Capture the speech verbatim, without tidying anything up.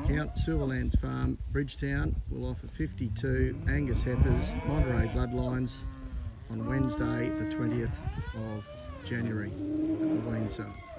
account, Silverlands Farm, Bridgetown, will offer fifty-two Angus Heifers, Monterey bloodlines, on Wednesday the twentieth of January at the Wednesday.